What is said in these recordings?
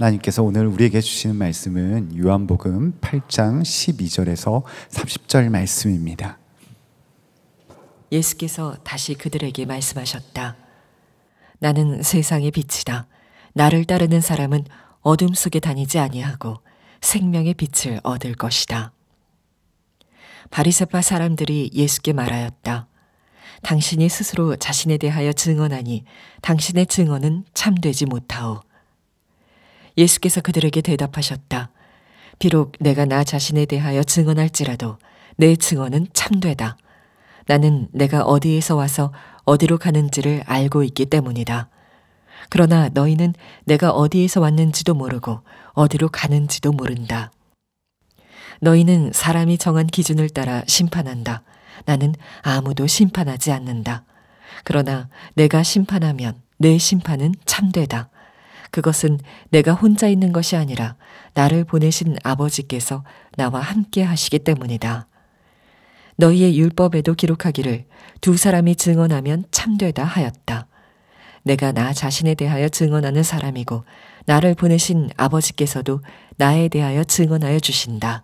하나님께서 오늘 우리에게 주시는 말씀은 요한복음 8장 12절에서 30절 말씀입니다. 예수께서 다시 그들에게 말씀하셨다. 나는 세상의 빛이다. 나를 따르는 사람은 어둠 속에 다니지 아니하고 생명의 빛을 얻을 것이다. 바리새파 사람들이 예수께 말하였다. 당신이 스스로 자신에 대하여 증언하니 당신의 증언은 참되지 못하오. 예수께서 그들에게 대답하셨다. 비록 내가 나 자신에 대하여 증언할지라도 내 증언은 참되다. 나는 내가 어디에서 와서 어디로 가는지를 알고 있기 때문이다. 그러나 너희는 내가 어디에서 왔는지도 모르고 어디로 가는지도 모른다. 너희는 사람이 정한 기준을 따라 심판한다. 나는 아무도 심판하지 않는다. 그러나 내가 심판하면 내 심판은 참되다. 그것은 내가 혼자 있는 것이 아니라 나를 보내신 아버지께서 나와 함께 하시기 때문이다. 너희의 율법에도 기록하기를 두 사람이 증언하면 참되다 하였다. 내가 나 자신에 대하여 증언하는 사람이고 나를 보내신 아버지께서도 나에 대하여 증언하여 주신다.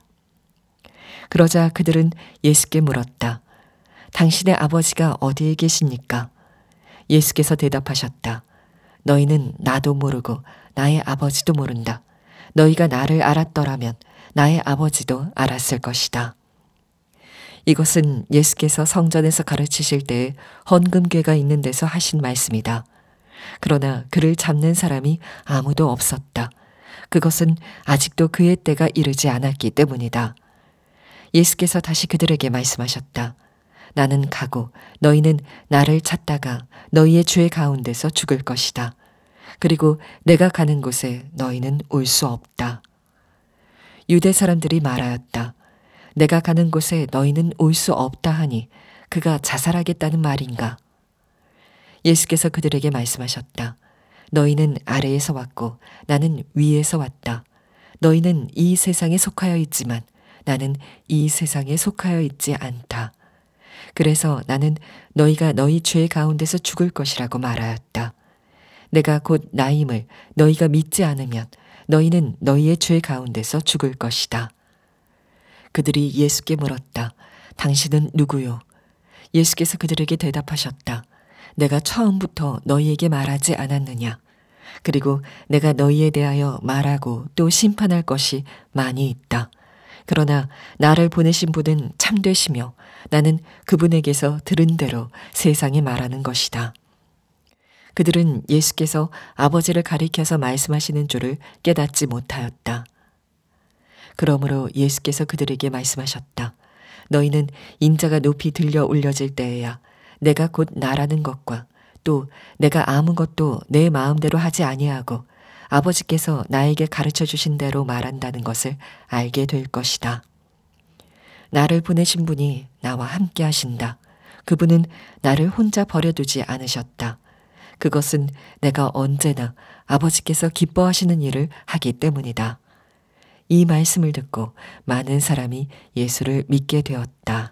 그러자 그들은 예수께 물었다. 당신의 아버지가 어디에 계십니까? 예수께서 대답하셨다. 너희는 나도 모르고 나의 아버지도 모른다. 너희가 나를 알았더라면 나의 아버지도 알았을 것이다. 이것은 예수께서 성전에서 가르치실 때에 헌금궤가 있는 데서 하신 말씀이다. 그러나 그를 잡는 사람이 아무도 없었다. 그것은 아직도 그의 때가 이르지 않았기 때문이다. 예수께서 다시 그들에게 말씀하셨다. 나는 가고 너희는 나를 찾다가 너희의 죄 가운데서 죽을 것이다. 그리고 내가 가는 곳에 너희는 올 수 없다. 유대 사람들이 말하였다. 내가 가는 곳에 너희는 올 수 없다 하니 그가 자살하겠다는 말인가? 예수께서 그들에게 말씀하셨다. 너희는 아래에서 왔고 나는 위에서 왔다. 너희는 이 세상에 속하여 있지만 나는 이 세상에 속하여 있지 않다. 그래서 나는 너희가 너희 죄 가운데서 죽을 것이라고 말하였다. 내가 곧 나임을 너희가 믿지 않으면 너희는 너희의 죄 가운데서 죽을 것이다. 그들이 예수께 물었다. 당신은 누구요? 예수께서 그들에게 대답하셨다. 내가 처음부터 너희에게 말하지 않았느냐? 그리고 내가 너희에 대하여 말하고 또 심판할 것이 많이 있다. 그러나 나를 보내신 분은 참되시며 나는 그분에게서 들은 대로 세상에 말하는 것이다. 그들은 예수께서 아버지를 가리켜서 말씀하시는 줄을 깨닫지 못하였다. 그러므로 예수께서 그들에게 말씀하셨다. 너희는 인자가 높이 들려 올려질 때에야 내가 곧 나라는 것과 또 내가 아무것도 내 마음대로 하지 아니하고 아버지께서 나에게 가르쳐 주신 대로 말한다는 것을 알게 될 것이다. 나를 보내신 분이 나와 함께 하신다. 그분은 나를 혼자 버려두지 않으셨다. 그것은 내가 언제나 아버지께서 기뻐하시는 일을 하기 때문이다. 이 말씀을 듣고 많은 사람이 예수를 믿게 되었다.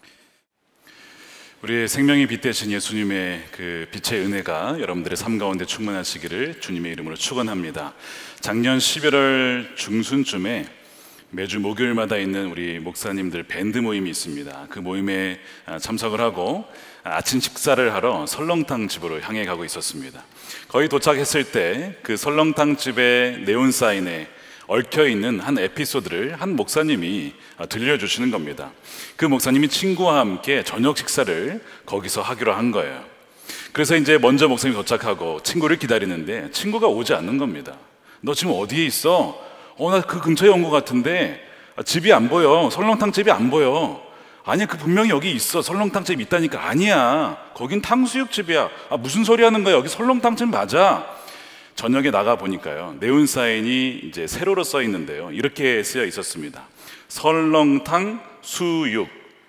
우리의 생명의 빛 되신 예수님의 그 빛의 은혜가 여러분들의 삶 가운데 충만하시기를 주님의 이름으로 축원합니다. 작년 11월 중순쯤에 매주 목요일마다 있는 우리 목사님들 밴드 모임이 있습니다. 그 모임에 참석을 하고 아침 식사를 하러 설렁탕 집으로 향해 가고 있었습니다. 거의 도착했을 때 그 설렁탕 집의 네온사인에 얽혀있는 한 에피소드를 한 목사님이 들려주시는 겁니다. 그 목사님이 친구와 함께 저녁 식사를 거기서 하기로 한 거예요. 그래서 이제 먼저 목사님이 도착하고 친구를 기다리는데 친구가 오지 않는 겁니다. 너 지금 어디에 있어? 나 그 근처에 온 것 같은데 집이 안 보여. 설렁탕 집이 안 보여. 아니야, 그 분명히 여기 있어. 설렁탕 집 있다니까. 아니야, 거긴 탕수육 집이야. 무슨 소리 하는 거야. 여기 설렁탕 집 맞아. 저녁에 나가 보니까요, 네온사인이 이제 세로로 써 있는데요, 이렇게 쓰여 있었습니다. 설렁탕 수육.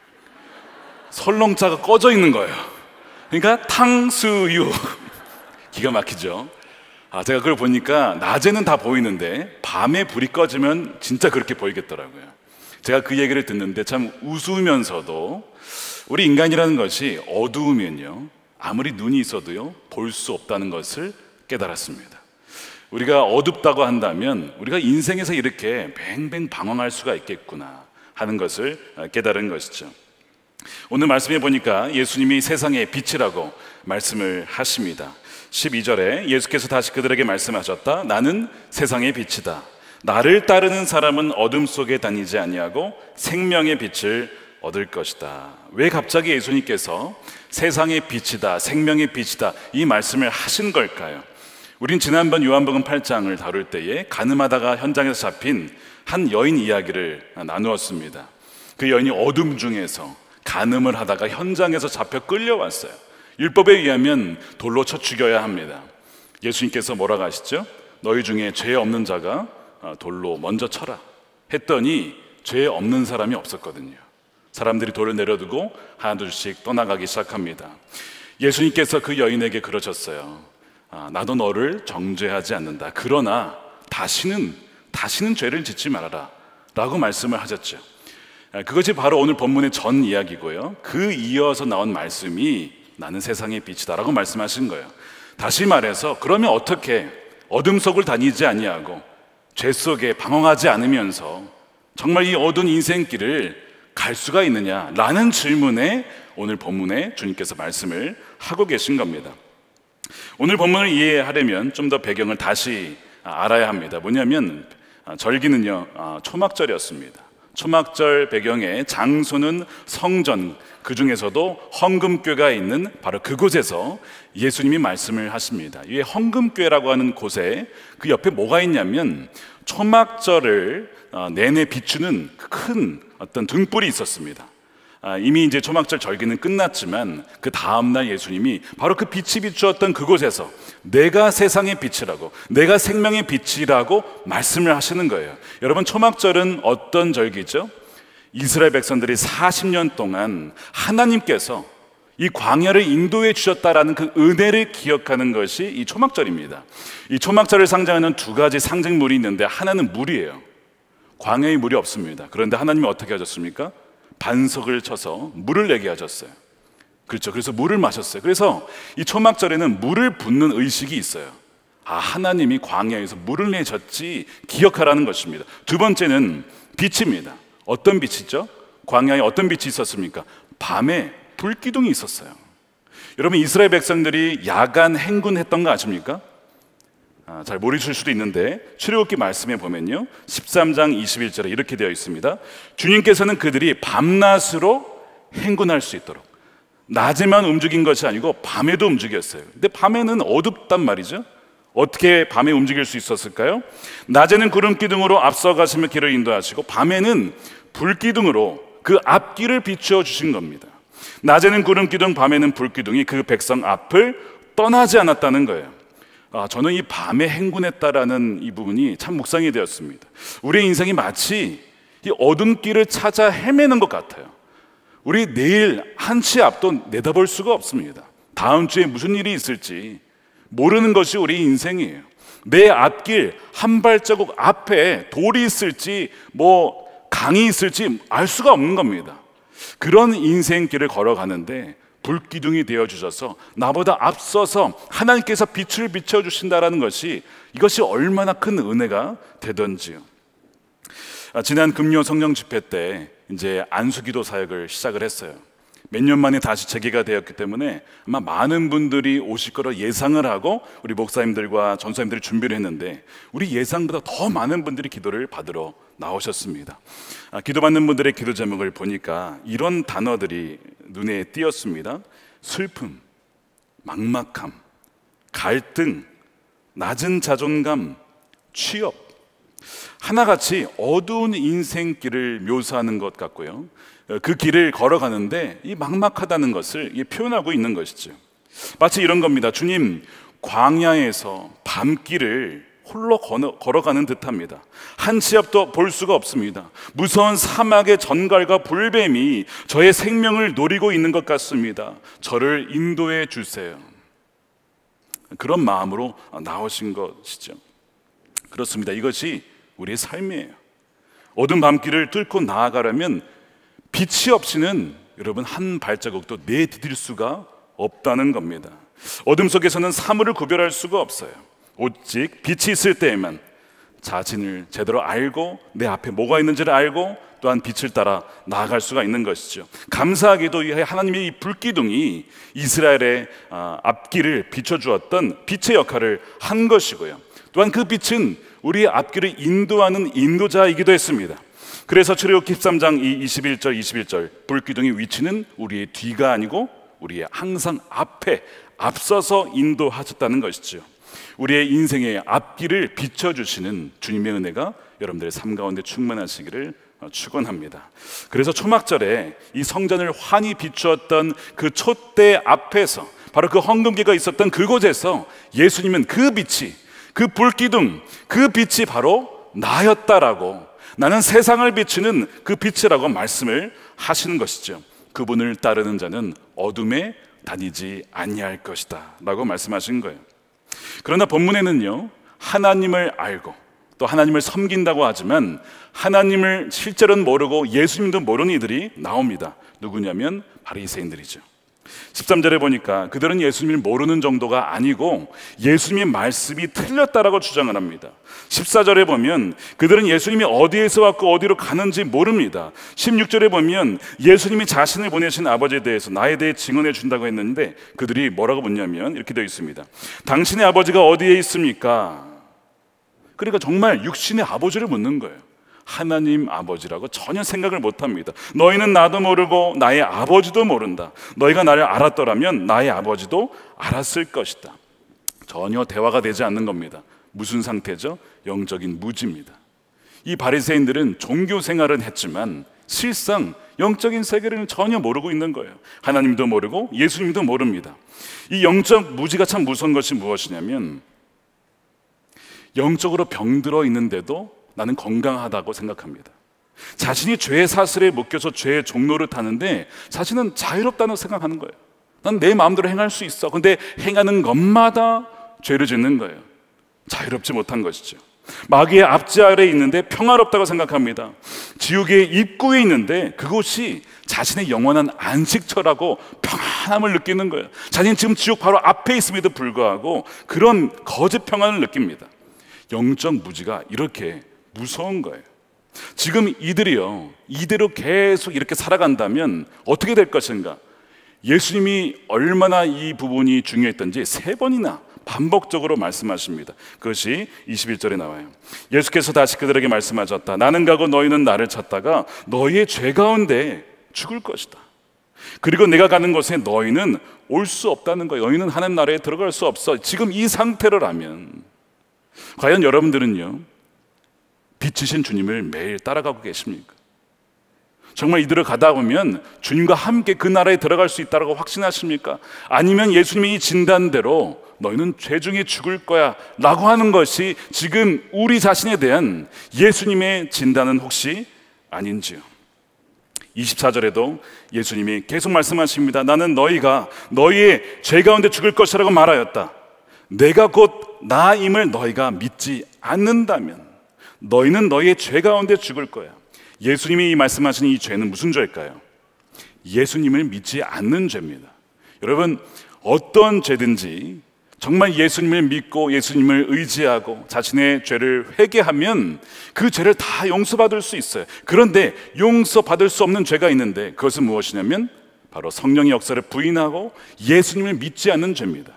설렁자가 꺼져 있는 거예요. 그러니까 탕수육. 기가 막히죠. 제가 그걸 보니까 낮에는 다 보이는데 밤에 불이 꺼지면 진짜 그렇게 보이겠더라고요. 제가 그 얘기를 듣는데 참 웃으면서도, 우리 인간이라는 것이 어두우면요, 아무리 눈이 있어도요 볼 수 없다는 것을 깨달았습니다. 우리가 어둡다고 한다면 우리가 인생에서 이렇게 뱅뱅 방황할 수가 있겠구나 하는 것을 깨달은 것이죠. 오늘 말씀에 보니까 예수님이 세상의 빛이라고 말씀을 하십니다. 12절에 예수께서 다시 그들에게 말씀하셨다. 나는 세상의 빛이다. 나를 따르는 사람은 어둠 속에 다니지 아니하고 생명의 빛을 얻을 것이다. 왜 갑자기 예수님께서 세상의 빛이다, 생명의 빛이다 이 말씀을 하신 걸까요? 우린 지난번 요한복음 8장을 다룰 때에 가늠하다가 현장에서 잡힌 한 여인 이야기를 나누었습니다. 그 여인이 어둠 중에서 간음을 하다가 현장에서 잡혀 끌려왔어요. 율법에 의하면 돌로 쳐 죽여야 합니다. 예수님께서 뭐라고 하시죠? 너희 중에 죄 없는 자가 돌로 먼저 쳐라 했더니 죄 없는 사람이 없었거든요. 사람들이 돌을 내려두고 하나둘씩 떠나가기 시작합니다. 예수님께서 그 여인에게 그러셨어요. 나도 너를 정죄하지 않는다. 그러나 다시는 죄를 짓지 말아라 라고 말씀을 하셨죠. 그것이 바로 오늘 본문의 전 이야기고요. 그 이어서 나온 말씀이 나는 세상의 빛이다 라고 말씀하신 거예요. 다시 말해서 그러면 어떻게 어둠 속을 다니지 아니하고 죄 속에 방황하지 않으면서 정말 이 어두운 인생길을 갈 수가 있느냐라는 질문에 오늘 본문에 주님께서 말씀을 하고 계신 겁니다. 오늘 본문을 이해하려면 좀 더 배경을 다시 알아야 합니다. 뭐냐면 절기는요 초막절이었습니다. 초막절 배경의 장소는 성전, 그 중에서도 헌금궤가 있는 바로 그곳에서 예수님이 말씀을 하십니다. 이 헌금궤라고 하는 곳에 그 옆에 뭐가 있냐면 초막절을 내내 비추는 큰 어떤 등불이 있었습니다. 이미 이제 초막절 절기는 끝났지만 그 다음날 예수님이 바로 그 빛이 비추었던 그곳에서 내가 세상의 빛이라고, 내가 생명의 빛이라고 말씀을 하시는 거예요. 여러분, 초막절은 어떤 절기죠? 이스라엘 백성들이 40년 동안 하나님께서 이 광야를 인도해 주셨다라는 그 은혜를 기억하는 것이 이 초막절입니다. 이 초막절을 상징하는 두 가지 상징물이 있는데 하나는 물이에요. 광야에 물이 없습니다. 그런데 하나님이 어떻게 하셨습니까? 반석을 쳐서 물을 내게 하셨어요. 그렇죠. 그래서 물을 마셨어요. 그래서 이 초막절에는 물을 붓는 의식이 있어요. 하나님이 광야에서 물을 내셨지 기억하라는 것입니다. 두 번째는 빛입니다. 어떤 빛이죠? 광야에 어떤 빛이 있었습니까? 밤에 불기둥이 있었어요. 여러분, 이스라엘 백성들이 야간 행군했던 거 아십니까? 잘 모르실 수도 있는데 출애굽기 말씀에 보면요 13장 21절에 이렇게 되어 있습니다. 주님께서는 그들이 밤낮으로 행군할 수 있도록, 낮에만 움직인 것이 아니고 밤에도 움직였어요. 근데 밤에는 어둡단 말이죠. 어떻게 밤에 움직일 수 있었을까요? 낮에는 구름기둥으로 앞서가시며 길을 인도하시고 밤에는 불기둥으로 그 앞길을 비추어 주신 겁니다. 낮에는 구름기둥, 밤에는 불기둥이 그 백성 앞을 떠나지 않았다는 거예요. 저는 이 밤에 행군했다라는 이 부분이 참 묵상이 되었습니다. 우리의 인생이 마치 이 어둠 길을 찾아 헤매는 것 같아요. 우리 내일 한 치 앞도 내다볼 수가 없습니다. 다음 주에 무슨 일이 있을지 모르는 것이 우리 인생이에요. 내 앞길 한 발자국 앞에 돌이 있을지 강이 있을지 알 수가 없는 겁니다. 그런 인생길을 걸어가는데 불기둥이 되어주셔서 나보다 앞서서 하나님께서 빛을 비춰주신다는 것이, 이것이 얼마나 큰 은혜가 되던지요. 지난 금요 성령 집회 때 이제 안수기도 사역을 시작을 했어요. 몇 년 만에 다시 재개가 되었기 때문에 아마 많은 분들이 오실 거로 예상을 하고 우리 목사님들과 전사님들이 준비를 했는데 우리 예상보다 더 많은 분들이 기도를 받으러 나오셨습니다. 기도받는 분들의 기도 제목을 보니까 이런 단어들이 눈에 띄었습니다. 슬픔, 막막함, 갈등, 낮은 자존감, 취업. 하나같이 어두운 인생길을 묘사하는 것 같고요. 그 길을 걸어가는데 이 막막하다는 것을 표현하고 있는 것이죠. 마치 이런 겁니다. 주님, 광야에서 밤길을 홀로 걸어가는 듯합니다. 한 치 앞도 볼 수가 없습니다. 무서운 사막의 전갈과 불뱀이 저의 생명을 노리고 있는 것 같습니다. 저를 인도해 주세요. 그런 마음으로 나오신 것이죠. 그렇습니다. 이것이 우리의 삶이에요. 어두운 밤길을 뚫고 나아가려면 빛이 없이는 여러분 한 발자국도 내디딜 수가 없다는 겁니다. 어둠 속에서는 사물을 구별할 수가 없어요. 오직 빛이 있을 때에만 자신을 제대로 알고 내 앞에 뭐가 있는지를 알고 또한 빛을 따라 나아갈 수가 있는 것이죠. 감사하게도 하나님의 이 불기둥이 이스라엘의 앞길을 비춰주었던 빛의 역할을 한 것이고요. 또한 그 빛은 우리의 앞길을 인도하는 인도자이기도 했습니다. 그래서 출애굽기 13장 21절 불기둥의 위치는 우리의 뒤가 아니고 우리의 항상 앞에 앞서서 인도하셨다는 것이죠. 우리의 인생의 앞길을 비춰주시는 주님의 은혜가 여러분들의 삶 가운데 충만하시기를 축원합니다. 그래서 초막절에 이 성전을 환히 비추었던 그 촛대 앞에서, 바로 그 헌금기가 있었던 그곳에서 예수님은 그 빛이, 그 불기둥, 그 빛이 바로 나였다라고, 나는 세상을 비추는 그 빛이라고 말씀을 하시는 것이죠. 그분을 따르는 자는 어둠에 다니지 아니할 것이다 라고 말씀하신 거예요. 그러나 본문에는요, 하나님을 알고 또 하나님을 섬긴다고 하지만 하나님을 실제로는 모르고 예수님도 모르는 이들이 나옵니다. 누구냐면 바리새인들이죠. 13절에 보니까 그들은 예수님을 모르는 정도가 아니고 예수님의 말씀이 틀렸다라고 주장을 합니다. 14절에 보면 그들은 예수님이 어디에서 왔고 어디로 가는지 모릅니다. 16절에 보면 예수님이 자신을 보내신 아버지에 대해서 나에 대해 증언해 준다고 했는데 그들이 뭐라고 묻냐면 이렇게 되어 있습니다. 당신의 아버지가 어디에 있습니까? 그러니까 정말 육신의 아버지를 묻는 거예요. 하나님 아버지라고 전혀 생각을 못합니다. 너희는 나도 모르고 나의 아버지도 모른다. 너희가 나를 알았더라면 나의 아버지도 알았을 것이다. 전혀 대화가 되지 않는 겁니다. 무슨 상태죠? 영적인 무지입니다. 이 바리새인들은 종교 생활은 했지만 실상 영적인 세계를 전혀 모르고 있는 거예요. 하나님도 모르고 예수님도 모릅니다. 이 영적 무지가 참 무서운 것이 무엇이냐면 영적으로 병들어 있는데도 나는 건강하다고 생각합니다. 자신이 죄의 사슬에 묶여서 죄의 종로를 타는데 자신은 자유롭다고 생각하는 거예요. 난 내 마음대로 행할 수 있어. 근데 행하는 것마다 죄를 짓는 거예요. 자유롭지 못한 것이죠. 마귀의 앞지 아래에 있는데 평화롭다고 생각합니다. 지옥의 입구에 있는데 그곳이 자신의 영원한 안식처라고 평안함을 느끼는 거예요. 자신은 지금 지옥 바로 앞에 있음에도 불구하고 그런 거짓 평안을 느낍니다. 영적 무지가 이렇게 무서운 거예요. 지금 이들이요, 이대로 계속 이렇게 살아간다면 어떻게 될 것인가? 예수님이 얼마나 이 부분이 중요했던지 3번이나 반복적으로 말씀하십니다. 그것이 21절에 나와요. 예수께서 다시 그들에게 말씀하셨다. 나는 가고 너희는 나를 찾다가 너희의 죄 가운데 죽을 것이다. 그리고 내가 가는 곳에 너희는 올 수 없다는 거예요. 너희는 하나님 나라에 들어갈 수 없어. 지금 이 상태로라면 과연 여러분들은요, 빛이신 주님을 매일 따라가고 계십니까? 정말 이들을 가다 보면 주님과 함께 그 나라에 들어갈 수 있다고 확신하십니까? 아니면 예수님이 이 진단대로 너희는 죄 중에 죽을 거야 라고 하는 것이 지금 우리 자신에 대한 예수님의 진단은 혹시 아닌지요? 24절에도 예수님이 계속 말씀하십니다. 나는 너희가 너희의 죄 가운데 죽을 것이라고 말하였다. 내가 곧 나임을 너희가 믿지 않는다면 너희는 너희의 죄 가운데 죽을 거야. 예수님이 이 말씀하신 이 죄는 무슨 죄일까요? 예수님을 믿지 않는 죄입니다. 여러분, 어떤 죄든지 정말 예수님을 믿고 예수님을 의지하고 자신의 죄를 회개하면 그 죄를 다 용서받을 수 있어요. 그런데 용서받을 수 없는 죄가 있는데 그것은 무엇이냐면 바로 성령의 역사를 부인하고 예수님을 믿지 않는 죄입니다.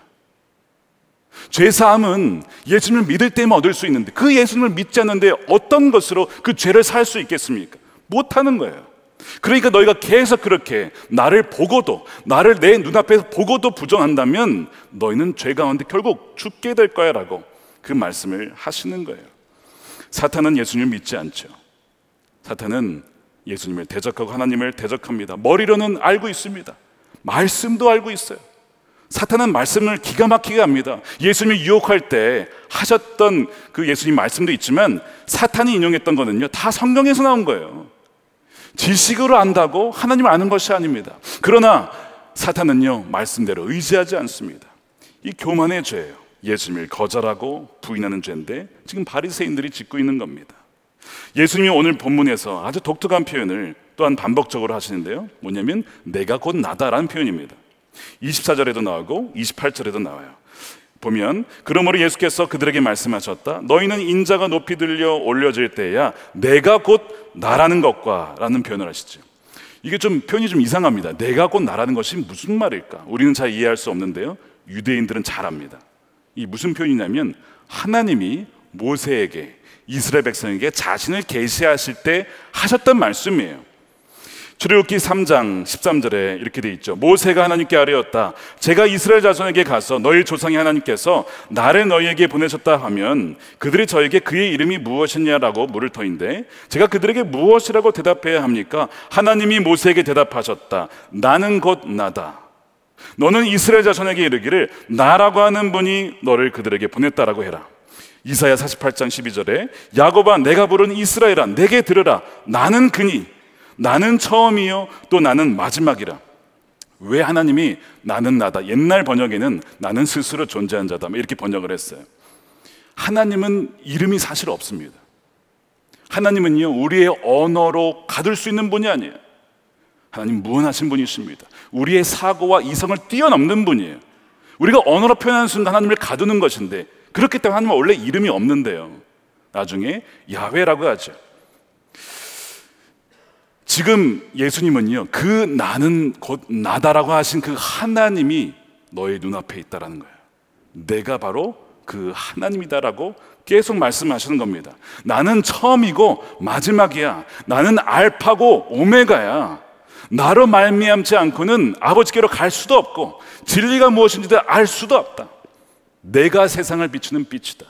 죄사함은 예수님을 믿을 때만 얻을 수 있는데 그 예수님을 믿지 않는데 어떤 것으로 그 죄를 살 수 있겠습니까? 못하는 거예요. 그러니까 너희가 계속 그렇게 나를 보고도, 나를 내 눈앞에서 보고도 부정한다면 너희는 죄 가운데 결국 죽게 될 거야 라고 그 말씀을 하시는 거예요. 사탄은 예수님을 믿지 않죠. 사탄은 예수님을 대적하고 하나님을 대적합니다. 머리로는 알고 있습니다. 말씀도 알고 있어요. 사탄은 말씀을 기가 막히게 합니다. 예수님을 유혹할 때 하셨던 그 예수님 말씀도 있지만 사탄이 인용했던 거는요, 다 성경에서 나온 거예요. 지식으로 안다고 하나님을 아는 것이 아닙니다. 그러나 사탄은요, 말씀대로 의지하지 않습니다. 이 교만의 죄예요. 예수님을 거절하고 부인하는 죄인데 지금 바리새인들이 짓고 있는 겁니다. 예수님이 오늘 본문에서 아주 독특한 표현을 또한 반복적으로 하시는데요, 뭐냐면 내가 곧 나다라는 표현입니다. 24절에도 나오고 28절에도 나와요. 보면 그러므로 예수께서 그들에게 말씀하셨다. 너희는 인자가 높이 들려 올려질 때야 내가 곧 나라는 것과 라는 표현을 하시죠. 이게 좀 표현이 좀 이상합니다. 내가 곧 나라는 것이 무슨 말일까? 우리는 잘 이해할 수 없는데요, 유대인들은 잘 압니다. 이 무슨 표현이냐면 하나님이 모세에게, 이스라엘 백성에게 자신을 계시하실 때 하셨던 말씀이에요. 출애굽기 3장 13절에 이렇게 돼 있죠. 모세가 하나님께 아뢰었다. 제가 이스라엘 자손에게 가서 너희 조상의 하나님께서 나를 너희에게 보내셨다 하면 그들이 저에게 그의 이름이 무엇이냐라고 물을 터인데 제가 그들에게 무엇이라고 대답해야 합니까? 하나님이 모세에게 대답하셨다. 나는 곧 나다. 너는 이스라엘 자손에게 이르기를 나라고 하는 분이 너를 그들에게 보냈다라고 해라. 이사야 48장 12절에 야곱아 내가 부른 이스라엘아 내게 들으라. 나는 그니 나는 처음이요 또 나는 마지막이라. 왜 하나님이 나는 나다, 옛날 번역에는 나는 스스로 존재한 자다 이렇게 번역을 했어요. 하나님은 이름이 사실 없습니다. 하나님은요 우리의 언어로 가둘 수 있는 분이 아니에요. 하나님 무한하신 분이십니다. 우리의 사고와 이성을 뛰어넘는 분이에요. 우리가 언어로 표현하는 순간 하나님을 가두는 것인데, 그렇기 때문에 하나님은 원래 이름이 없는데요 나중에 야훼라고 하죠. 지금 예수님은요 그 나는 곧 나다라고 하신 그 하나님이 너의 눈앞에 있다라는 거예요. 내가 바로 그 하나님이다라고 계속 말씀하시는 겁니다. 나는 처음이고 마지막이야. 나는 알파고 오메가야. 나로 말미암지 않고는 아버지께로 갈 수도 없고 진리가 무엇인지도 알 수도 없다. 내가 세상을 비추는 빛이다.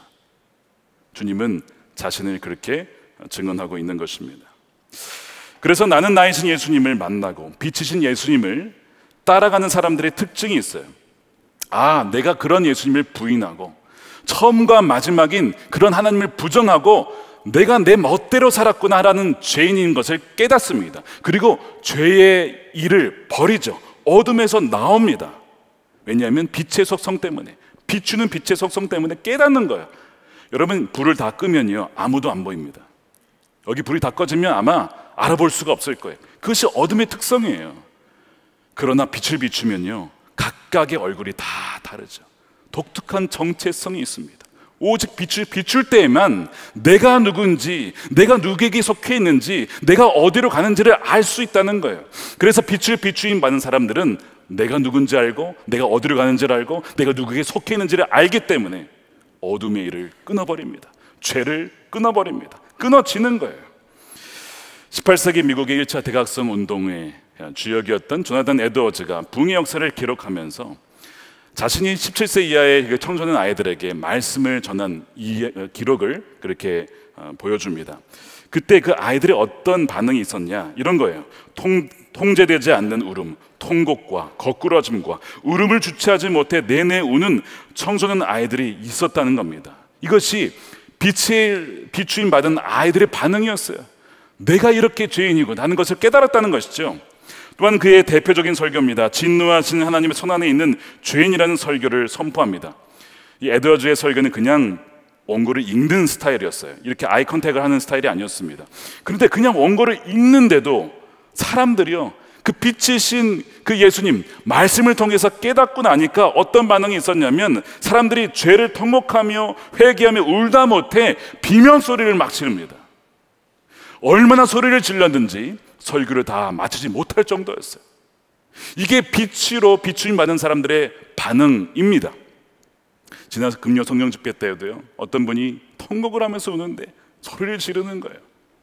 주님은 자신을 그렇게 증언하고 있는 것입니다. 그래서 나는 나이신 예수님을 만나고 빛이신 예수님을 따라가는 사람들의 특징이 있어요. 아, 내가 그런 예수님을 부인하고 처음과 마지막인 그런 하나님을 부정하고 내가 내 멋대로 살았구나라는 죄인인 것을 깨닫습니다. 그리고 죄의 일을 버리죠. 어둠에서 나옵니다. 왜냐하면 빛의 속성 때문에, 비추는 빛의 속성 때문에 깨닫는 거예요. 여러분, 불을 다 끄면요 아무도 안 보입니다. 여기 불이 다 꺼지면 아마 알아볼 수가 없을 거예요. 그것이 어둠의 특성이에요. 그러나 빛을 비추면요 각각의 얼굴이 다 다르죠. 독특한 정체성이 있습니다. 오직 빛을 비출 때에만 내가 누군지, 내가 누구에게 속해 있는지, 내가 어디로 가는지를 알 수 있다는 거예요. 그래서 빛을 비추임 받은 사람들은 내가 누군지 알고, 내가 어디로 가는지를 알고, 내가 누구에게 속해 있는지를 알기 때문에 어둠의 일을 끊어버립니다. 죄를 끊어버립니다. 끊어지는 거예요. 18세기 미국의 1차 대각성 운동의 주역이었던 조나단 에드워즈가 붕의 역사를 기록하면서 자신이 17세 이하의 청소년 아이들에게 말씀을 전한 이 기록을 그렇게 보여줍니다. 그때 그 아이들이 어떤 반응이 있었냐, 이런 거예요. 통제되지 않는 울음, 통곡과 거꾸러짐과 울음을 주체하지 못해 내내 우는 청소년 아이들이 있었다는 겁니다. 이것이 빛의 비추임 받은 아이들의 반응이었어요. 내가 이렇게 죄인이고 나는 것을 깨달았다는 것이죠. 또한 그의 대표적인 설교입니다. 진노하신 하나님의 손안에 있는 죄인이라는 설교를 선포합니다. 이 에드워즈의 설교는 그냥 원고를 읽는 스타일이었어요. 이렇게 아이 컨택을 하는 스타일이 아니었습니다. 그런데 그냥 원고를 읽는데도 사람들이요 그 빛이신 그 예수님 말씀을 통해서 깨닫고 나니까 어떤 반응이 있었냐면 사람들이 죄를 통곡하며 회개하며 울다 못해 비명소리를 막 지릅니다. 얼마나 소리를 질렀는지 설교를 다 마치지 못할 정도였어요. 이게 빛으로 비추임 받은 사람들의 반응입니다. 지난 금요 성령 집회 때에도요 어떤 분이 통곡을 하면서 우는데 소리를 지르는 거예요.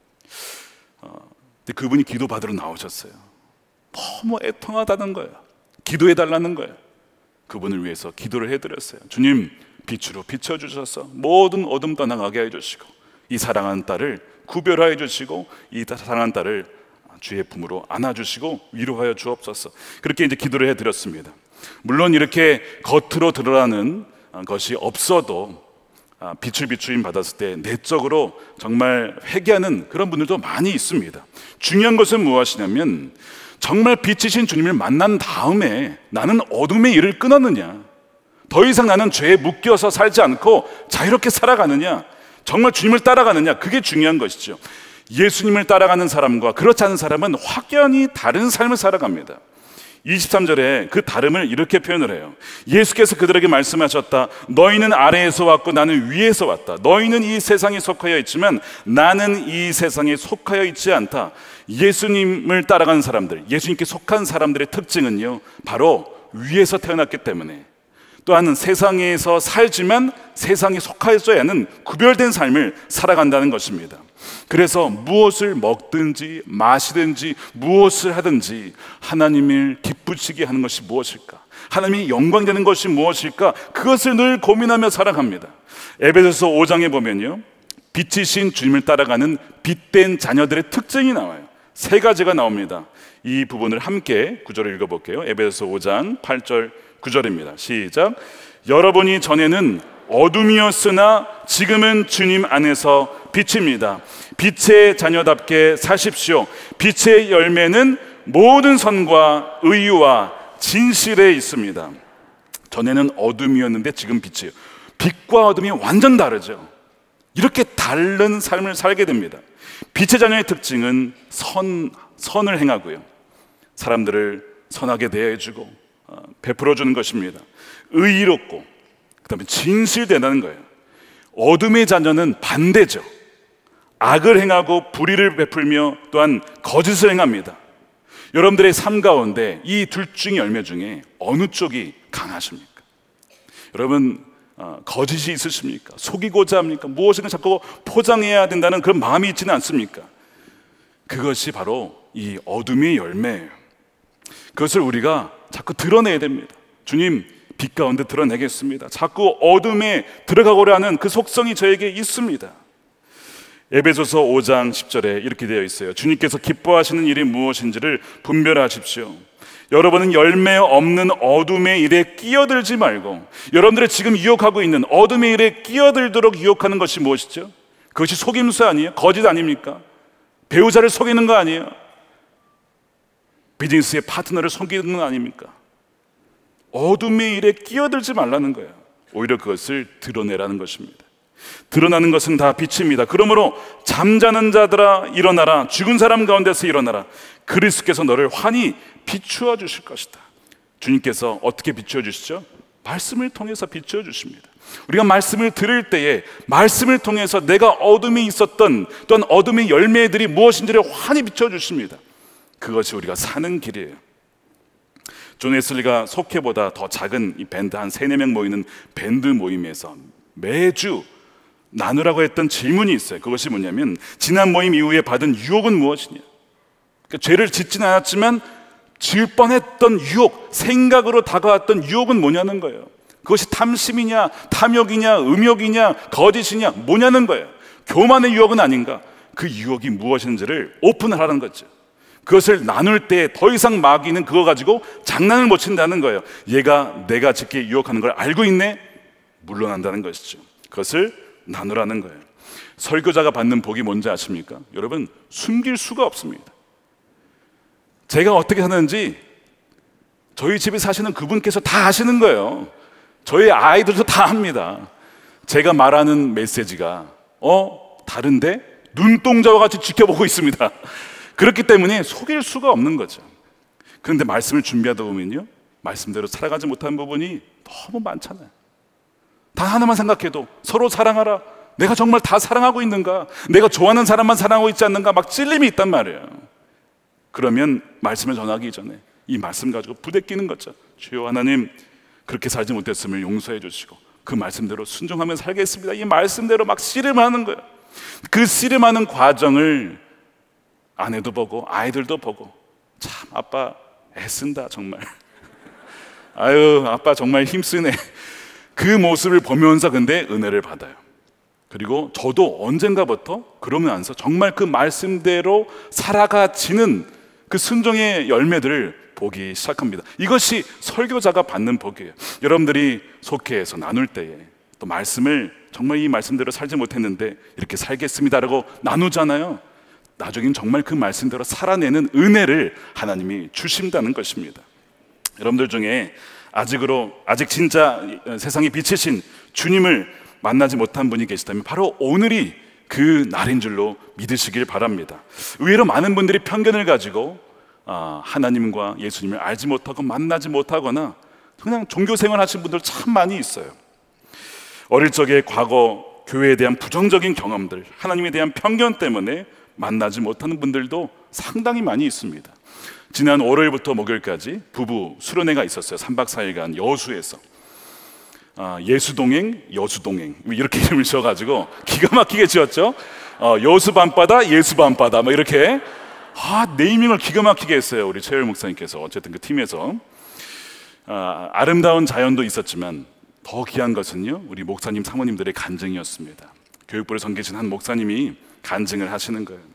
근데 그분이 기도 받으러 나오셨어요. 너무 애통하다는 거예요. 기도해 달라는 거예요. 그분을 위해서 기도를 해드렸어요. 주님, 빛으로 비춰주셔서 모든 어둠 떠나가게 해주시고 이 사랑하는 딸을 구별하여 주시고 이 사랑하는 딸을 주의 품으로 안아주시고 위로하여 주옵소서. 그렇게 이제 기도를 해드렸습니다. 물론 이렇게 겉으로 드러나는 것이 없어도 빛을 비추임 받았을 때 내적으로 정말 회개하는 그런 분들도 많이 있습니다. 중요한 것은 무엇이냐면 정말 빛이신 주님을 만난 다음에 나는 어둠의 일을 끊었느냐, 더 이상 나는 죄에 묶여서 살지 않고 자유롭게 살아가느냐, 정말 주님을 따라가느냐, 그게 중요한 것이죠. 예수님을 따라가는 사람과 그렇지 않은 사람은 확연히 다른 삶을 살아갑니다. 23절에 그 다름을 이렇게 표현을 해요. 예수께서 그들에게 말씀하셨다. 너희는 아래에서 왔고 나는 위에서 왔다. 너희는 이 세상에 속하여 있지만 나는 이 세상에 속하여 있지 않다. 예수님을 따라가는 사람들, 예수님께 속한 사람들의 특징은요, 바로 위에서 태어났기 때문에, 또한 세상에서 살지만 세상에 속하여져야 하는 구별된 삶을 살아간다는 것입니다. 그래서 무엇을 먹든지 마시든지 무엇을 하든지 하나님을 기쁘시게 하는 것이 무엇일까? 하나님이 영광되는 것이 무엇일까? 그것을 늘 고민하며 살아갑니다. 에베소서 5장에 보면요, 빛이신 주님을 따라가는 빛된 자녀들의 특징이 나와요. 3가지가 나옵니다. 이 부분을 함께 구절을 읽어볼게요. 에베소서 5장 8절 9절입니다. 시작. 여러분이 전에는 어둠이었으나 지금은 주님 안에서 빛입니다. 빛의 자녀답게 사십시오. 빛의 열매는 모든 선과 의와 진실에 있습니다. 전에는 어둠이었는데 지금 빛이에요. 빛과 어둠이 완전 다르죠. 이렇게 다른 삶을 살게 됩니다. 빛의 자녀의 특징은 선을 행하고요, 사람들을 선하게 대해주고 베풀어주는 것입니다. 의롭고 그 다음에 진실되다는 거예요. 어둠의 자녀는 반대죠. 악을 행하고 불의를 베풀며 또한 거짓을 행합니다. 여러분들의 삶 가운데 이 둘 중의 열매 중에 어느 쪽이 강하십니까? 여러분, 거짓이 있으십니까? 속이고자 합니까? 무엇인가 자꾸 포장해야 된다는 그런 마음이 있지는 않습니까? 그것이 바로 이 어둠의 열매예요. 그것을 우리가 자꾸 드러내야 됩니다. 주님, 빛 가운데 드러내겠습니다. 자꾸 어둠에 들어가고자 하는 그 속성이 저에게 있습니다. 에베소서 5장 10절에 이렇게 되어 있어요. 주님께서 기뻐하시는 일이 무엇인지를 분별하십시오. 여러분은 열매 없는 어둠의 일에 끼어들지 말고, 여러분들이 지금 유혹하고 있는 어둠의 일에 끼어들도록 유혹하는 것이 무엇이죠? 그것이 속임수 아니에요? 거짓 아닙니까? 배우자를 속이는 거 아니에요? 비즈니스의 파트너를 속이는 거 아닙니까? 어둠의 일에 끼어들지 말라는 거예요. 오히려 그것을 드러내라는 것입니다. 드러나는 것은 다 빛입니다. 그러므로 잠자는 자들아 일어나라. 죽은 사람 가운데서 일어나라. 그리스도께서 너를 환히 비추어 주실 것이다. 주님께서 어떻게 비추어 주시죠? 말씀을 통해서 비추어 주십니다. 우리가 말씀을 들을 때에 말씀을 통해서 내가 어둠에 있었던 또한 어둠의 열매들이 무엇인지를 환히 비추어 주십니다. 그것이 우리가 사는 길이에요. 존 웨슬리가 속회보다 더 작은 이 밴드 한 3-4명 모이는 밴드 모임에서 매주 나누라고 했던 질문이 있어요. 그것이 뭐냐면, 지난 모임 이후에 받은 유혹은 무엇이냐? 그러니까 죄를 짓지는 않았지만 질 뻔했던 유혹, 생각으로 다가왔던 유혹은 뭐냐는 거예요. 그것이 탐심이냐, 탐욕이냐, 음욕이냐, 거짓이냐, 뭐냐는 거예요. 교만의 유혹은 아닌가? 그 유혹이 무엇인지를 오픈을 하라는 거죠. 그것을 나눌 때 더 이상 마귀는 그거 가지고 장난을 못 친다는 거예요. 얘가 내가 짓게 유혹하는 걸 알고 있네? 물러난다는 것이죠. 그것을 나누라는 거예요. 설교자가 받는 복이 뭔지 아십니까? 여러분, 숨길 수가 없습니다. 제가 어떻게 사는지 저희 집에 사시는 그분께서 다 아시는 거예요. 저희 아이들도 다 압니다. 제가 말하는 메시지가 다른데 눈동자와 같이 지켜보고 있습니다. 그렇기 때문에 속일 수가 없는 거죠. 그런데 말씀을 준비하다 보면요, 말씀대로 살아가지 못한 부분이 너무 많잖아요. 다 하나만 생각해도 서로 사랑하라. 내가 정말 다 사랑하고 있는가? 내가 좋아하는 사람만 사랑하고 있지 않는가? 막 찔림이 있단 말이에요. 그러면 말씀을 전하기 전에 이 말씀 가지고 부대끼는 거죠. 주여 하나님, 그렇게 살지 못했음을 용서해 주시고 그 말씀대로 순종하며 살겠습니다. 이 말씀대로 막 씨름하는 거예요. 그 씨름하는 과정을 아내도 보고 아이들도 보고, 참 아빠 애쓴다 정말. 아유, 아빠 정말 힘쓰네. 그 모습을 보면서 근데 은혜를 받아요. 그리고 저도 언젠가부터 그러면서 정말 그 말씀대로 살아가지는 그 순종의 열매들을 보기 시작합니다. 이것이 설교자가 받는 복이에요. 여러분들이 속회에서 나눌 때에 또 말씀을 정말 이 말씀대로 살지 못했는데 이렇게 살겠습니다라고 나누잖아요. 나중엔 정말 그 말씀대로 살아내는 은혜를 하나님이 주신다는 것입니다. 여러분들 중에 아직 진짜 세상의 빛이신 주님을 만나지 못한 분이 계시다면 바로 오늘이 그 날인 줄로 믿으시길 바랍니다. 의외로 많은 분들이 편견을 가지고 하나님과 예수님을 알지 못하고 만나지 못하거나 그냥 종교생활 하신 분들 참 많이 있어요. 어릴 적에 과거 교회에 대한 부정적인 경험들, 하나님에 대한 편견 때문에 만나지 못하는 분들도 상당히 많이 있습니다. 지난 월요일부터 목요일까지 부부 수련회가 있었어요. 3박 4일간 여수에서. 예수동행, 여수동행 이렇게 이름을 지어가지고 기가 막히게 지었죠. 여수 밤바다, 예수 밤바다 뭐 이렇게 네이밍을 기가 막히게 했어요. 우리 최열 목사님께서. 어쨌든 그 팀에서 아름다운 자연도 있었지만 더 귀한 것은요, 우리 목사님 사모님들의 간증이었습니다. 교육부를 섬기신 한 목사님이 간증을 하시는 거예요.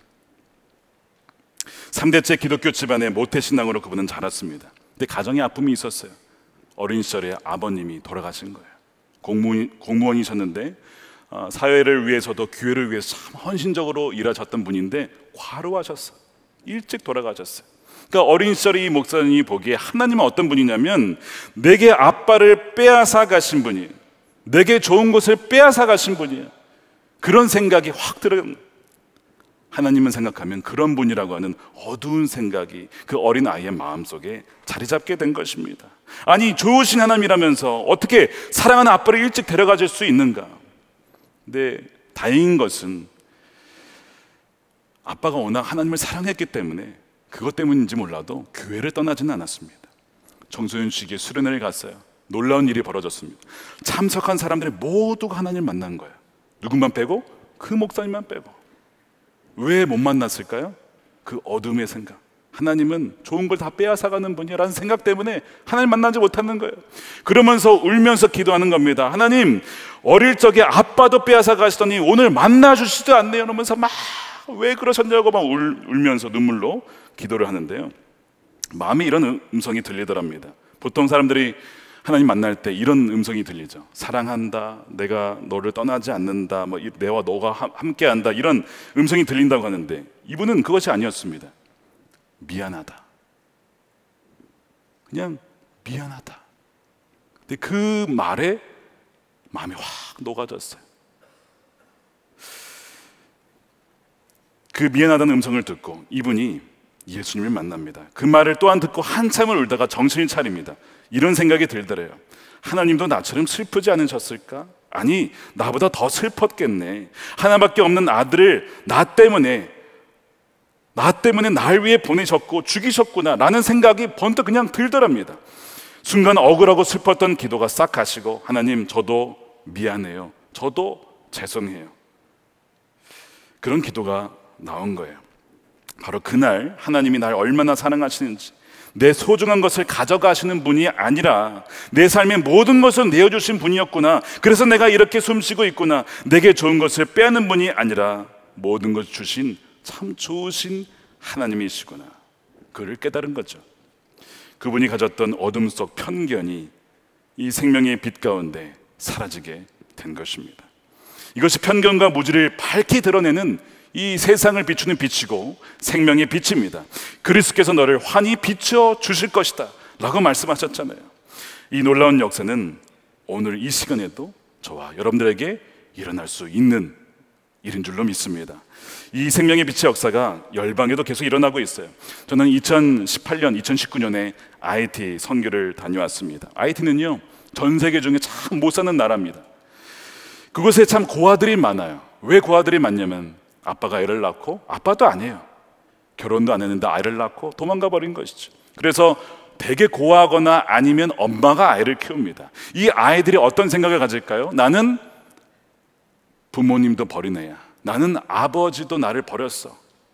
3대째 기독교 집안의 모태신앙으로 그분은 자랐습니다. 근데 가정에 아픔이 있었어요. 어린 시절에 아버님이 돌아가신 거예요. 공무원이셨는데 사회를 위해서도 교회를 위해서 참 헌신적으로 일하셨던 분인데 과로하셨어요. 일찍 돌아가셨어요. 그러니까 어린 시절에 이 목사님이 보기에 하나님은 어떤 분이냐면 내게 아빠를 빼앗아 가신 분이에요. 내게 좋은 것을 빼앗아 가신 분이에요. 그런 생각이 확 들어요. 하나님은 생각하면 그런 분이라고 하는 어두운 생각이 그 어린 아이의 마음속에 자리 잡게 된 것입니다. 아니, 좋으신 하나님이라면서 어떻게 사랑하는 아빠를 일찍 데려가 줄 수 있는가? 근데 다행인 것은 아빠가 워낙 하나님을 사랑했기 때문에 그것 때문인지 몰라도 교회를 떠나지는 않았습니다. 정소윤 씨에게 수련회를 갔어요. 놀라운 일이 벌어졌습니다. 참석한 사람들이 모두가 하나님을 만난 거예요. 누군만 빼고? 그 목사님만 빼고. 왜 못 만났을까요? 그 어둠의 생각. 하나님은 좋은 걸 다 빼앗아가는 분이라는 생각 때문에 하나님 만나지 못하는 거예요. 그러면서 울면서 기도하는 겁니다. 하나님, 어릴 적에 아빠도 빼앗아 가시더니 오늘 만나주시지도 않네요. 이러면서 막 왜 그러셨냐고 막 울면서 눈물로 기도를 하는데요, 마음에 이런 음성이 들리더랍니다. 보통 사람들이 하나님 만날 때 이런 음성이 들리죠. 사랑한다, 내가 너를 떠나지 않는다, 뭐 내와 너가 함께한다, 이런 음성이 들린다고 하는데 이분은 그것이 아니었습니다. 미안하다. 그냥 미안하다. 근데 그 말에 마음이 확 녹아졌어요. 그 미안하다는 음성을 듣고 이분이 예수님을 만납니다. 그 말을 또한 듣고 한참을 울다가 정신을 차립니다. 이런 생각이 들더래요. 하나님도 나처럼 슬프지 않으셨을까? 아니, 나보다 더 슬펐겠네. 하나밖에 없는 아들을 나 때문에 날 위해 보내셨고 죽이셨구나 라는 생각이 번뜩 그냥 들더랍니다. 순간 억울하고 슬펐던 기도가 싹 가시고, 하나님, 저도 미안해요, 저도 죄송해요, 그런 기도가 나온 거예요. 바로 그날 하나님이 날 얼마나 사랑하시는지, 내 소중한 것을 가져가시는 분이 아니라 내 삶의 모든 것을 내어주신 분이었구나, 그래서 내가 이렇게 숨쉬고 있구나, 내게 좋은 것을 빼앗는 분이 아니라 모든 것을 주신 참 좋으신 하나님이시구나, 그를 깨달은 거죠. 그분이 가졌던 어둠 속 편견이 이 생명의 빛 가운데 사라지게 된 것입니다. 이것이 편견과 무지를 밝히 드러내는 이 세상을 비추는 빛이고 생명의 빛입니다. 그리스도께서 너를 환히 비추어 주실 것이다 라고 말씀하셨잖아요. 이 놀라운 역사는 오늘 이 시간에도 저와 여러분들에게 일어날 수 있는 일인 줄로 믿습니다. 이 생명의 빛의 역사가 열방에도 계속 일어나고 있어요. 저는 2018년, 2019년에 IT 선교를 다녀왔습니다. IT는요, 전 세계 중에 참 못 사는 나라입니다. 그곳에 참 고아들이 많아요. 왜 고아들이 많냐면 아빠가 애를 낳고, 아빠도 아니에요, 결혼도 안 했는데 아이를 낳고 도망가 버린 것이죠. 그래서 되게 고아거나 아니면 엄마가 아이를 키웁니다. 이 아이들이 어떤 생각을 가질까요? 나는 부모님도 버린 애야, 나는 아버지도 나를 버렸어.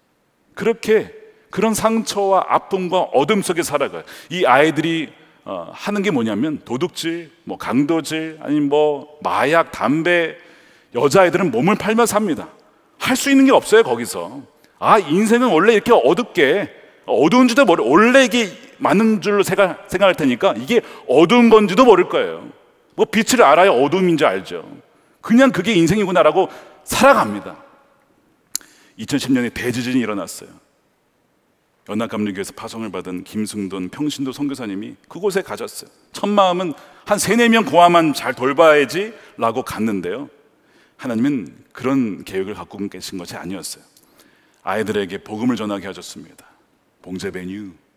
그런 상처와 아픔과 어둠 속에 살아가요. 이 아이들이 하는 게 뭐냐면 도둑질, 뭐 강도질, 아니면 뭐 마약, 담배. 여자아이들은 몸을 팔며 삽니다. 할 수 있는 게 없어요. 거기서 인생은 원래 이렇게 어두운지도 모르, 원래 이게 많은 줄로 생각할 테니까 이게 어두운 건지도 모를 거예요. 뭐 빛을 알아야 어둠인지 알죠. 그냥 그게 인생이구나라고 살아갑니다. 2010년에 대지진이 일어났어요. 연합감리교에서 파송을 받은 김승돈 평신도 선교사님이 그곳에 가셨어요. 첫 마음은 한 3-4명 고아만 잘 돌봐야지 라고 갔는데요, 하나님은 그런 계획을 갖고 계신 것이 아니었어요. 아이들에게 복음을 전하게 하셨습니다. 봉제베뉴,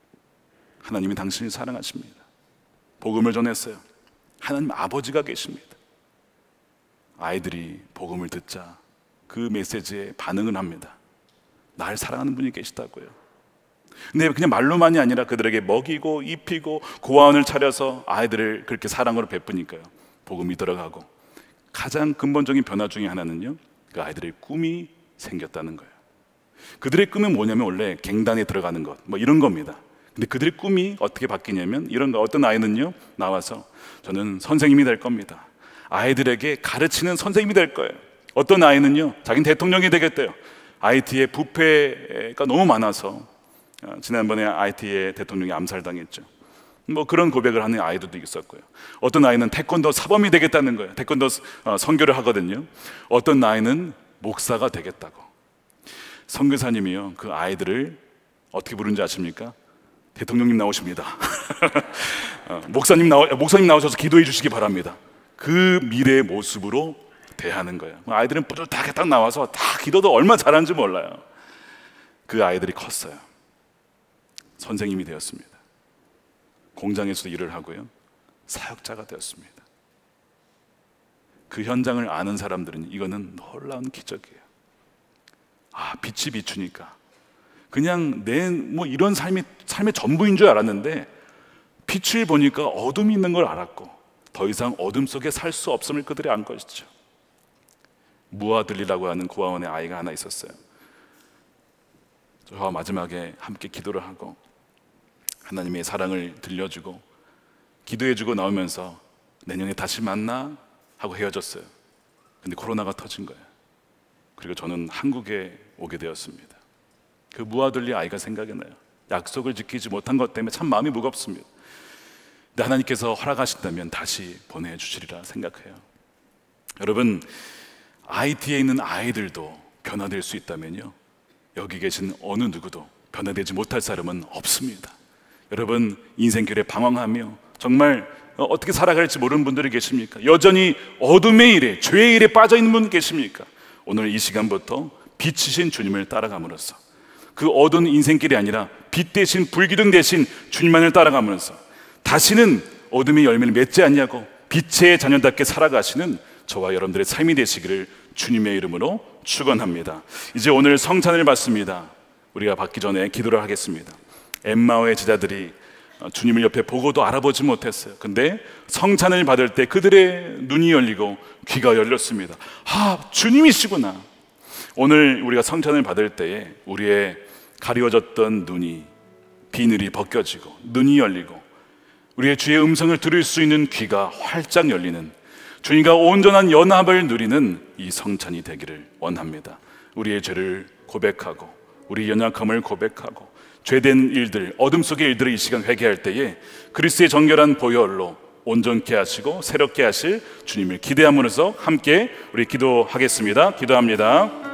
하나님이 당신을 사랑하십니다. 복음을 전했어요. 하나님 아버지가 계십니다. 아이들이 복음을 듣자 그 메시지에 반응을 합니다. 날 사랑하는 분이 계시다고요. 근데 그냥 말로만이 아니라 그들에게 먹이고 입히고 고아원을 차려서 아이들을 그렇게 사랑으로 베푸니까요, 복음이 들어가고, 가장 근본적인 변화 중에 하나는요, 그 아이들의 꿈이 생겼다는 거예요. 그들의 꿈은 뭐냐면 원래 갱단에 들어가는 것, 뭐 이런 겁니다. 근데 그들의 꿈이 어떻게 바뀌냐면 이런 거. 어떤 아이는요 나와서 저는 선생님이 될 겁니다. 아이들에게 가르치는 선생님이 될 거예요. 어떤 아이는요 자기는 대통령이 되겠대요. IT의 부패가 너무 많아서 지난번에 IT의 대통령이 암살당했죠. 뭐 그런 고백을 하는 아이들도 있었고요. 어떤 아이는 태권도 사범이 되겠다는 거예요. 태권도 선교를 하거든요. 어떤 아이는 목사가 되겠다고. 선교사님이요 그 아이들을 어떻게 부르는지 아십니까? 대통령님 나오십니다. 목사님 나오셔서 기도해 주시기 바랍니다. 그 미래의 모습으로 대하는 거예요. 아이들은 뿌듯하게 딱 나와서 다 기도도 얼마나 잘하는지 몰라요. 그 아이들이 컸어요. 선생님이 되었습니다. 공장에서도 일을 하고요, 사역자가 되었습니다. 그 현장을 아는 사람들은 이거는 놀라운 기적이에요. 아, 빛이 비추니까 그냥 뭐 이런 삶의 전부인 줄 알았는데 빛을 보니까 어둠이 있는 걸 알았고 더 이상 어둠 속에 살 수 없음을 그들이 안 것이죠. 무아들리라고 하는 고아원의 아이가 하나 있었어요. 저와 마지막에 함께 기도를 하고 하나님의 사랑을 들려주고 기도해주고 나오면서 내년에 다시 만나 하고 헤어졌어요. 근데 코로나가 터진 거예요. 그리고 저는 한국에 오게 되었습니다. 그 무아들리 아이가 생각이 나요. 약속을 지키지 못한 것 때문에 참 마음이 무겁습니다. 근데 하나님께서 허락하신다면 다시 보내주시리라 생각해요. 여러분, IT에 있는 아이들도 변화될 수 있다면요, 여기 계신 어느 누구도 변화되지 못할 사람은 없습니다. 여러분, 인생길에 방황하며 정말 어떻게 살아갈지 모르는 분들이 계십니까? 여전히 어둠의 일에, 죄의 일에 빠져있는 분 계십니까? 오늘 이 시간부터 빛이신 주님을 따라감으로써 그 어두운 인생길이 아니라 빛 대신, 불기둥 대신 주님만을 따라감으로써 다시는 어둠의 열매를 맺지 않냐고 빛의 자녀답게 살아가시는 저와 여러분들의 삶이 되시기를 주님의 이름으로 축원합니다. 이제 오늘 성찬을 받습니다. 우리가 받기 전에 기도를 하겠습니다. 엠마오의 제자들이 주님을 옆에 보고도 알아보지 못했어요. 근데 성찬을 받을 때 그들의 눈이 열리고 귀가 열렸습니다. 아, 주님이시구나. 오늘 우리가 성찬을 받을 때에 우리의 가리워졌던 눈이, 비늘이 벗겨지고 눈이 열리고 우리의 주의 음성을 들을 수 있는 귀가 활짝 열리는 주님과 온전한 연합을 누리는 이 성찬이 되기를 원합니다. 우리의 죄를 고백하고 우리 연약함을 고백하고 죄된 일들, 어둠 속의 일들을 이 시간 회개할 때에 그리스도의 정결한 보혈로 온전케 하시고 새롭게 하실 주님을 기대함으로써 함께 우리 기도하겠습니다. 기도합니다.